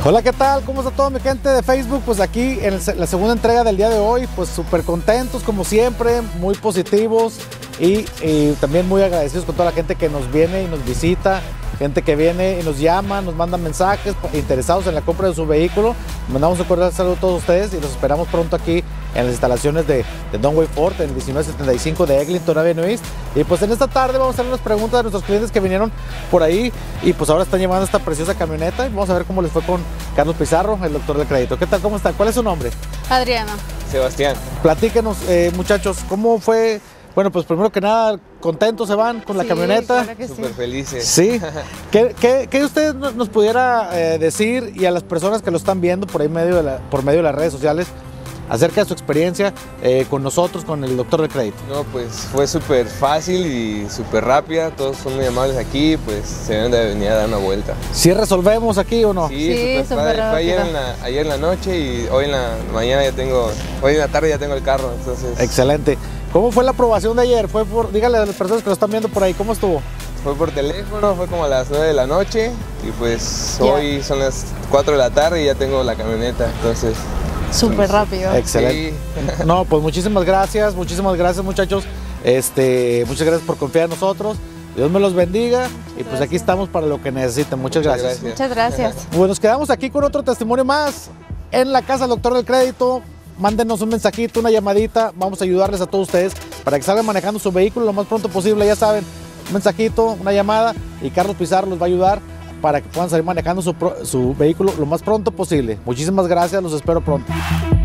Hola, ¿qué tal? ¿Cómo está toda mi gente de Facebook? Pues aquí en la segunda entrega del día de hoy, pues súper contentos como siempre, muy positivos y también muy agradecidos con toda la gente que nos viene y nos visita, gente que viene y nos llama, nos manda mensajes interesados en la compra de su vehículo. Mandamos un cordial saludo a todos ustedes y los esperamos pronto aquí en las instalaciones de Donway Ford, en el 1975 de Eglinton Avenue East. Y pues en esta tarde vamos a hacer unas preguntas a nuestros clientes que vinieron por ahí y pues ahora están llevando esta preciosa camioneta y vamos a ver cómo les fue con Carlos Pizarro, el doctor del crédito. ¿Qué tal? ¿Cómo está? ¿Cuál es su nombre? Adriana. Sebastián. Platíquenos, muchachos, ¿cómo fue? Bueno, pues primero que nada, ¿contentos se van con la camioneta? Claro que Súper felices. Sí. ¿Qué usted nos pudiera decir y a las personas que lo están viendo por medio de las redes sociales acerca de su experiencia con nosotros, con el doctor del crédito? No, pues fue súper fácil y súper rápida, todos son muy amables aquí, pues se deben de venir a dar una vuelta. ¿Sí resolvemos aquí o no? Sí, súper padre. Fue ayer en la noche y hoy en la mañana hoy en la tarde ya tengo el carro, entonces... Excelente. ¿Cómo fue la aprobación de ayer? Dígale a las personas que lo están viendo por ahí, ¿cómo estuvo? Fue por teléfono, fue como a las 9 de la noche y pues hoy son las 4 de la tarde y ya tengo la camioneta, entonces... Súper rápido. Excelente. Sí. No, pues muchísimas gracias muchachos. Muchas gracias por confiar en nosotros. Dios me los bendiga y pues aquí estamos para lo que necesiten. Muchas gracias. Muchas gracias. Pues nos quedamos aquí con otro testimonio más en la casa del doctor del crédito. Mándenos un mensajito, una llamadita. Vamos a ayudarles a todos ustedes para que salgan manejando su vehículo lo más pronto posible. Ya saben, un mensajito, una llamada y Carlos Pizarro los va a ayudar para que puedan salir manejando su vehículo lo más pronto posible. Muchísimas gracias, los espero pronto.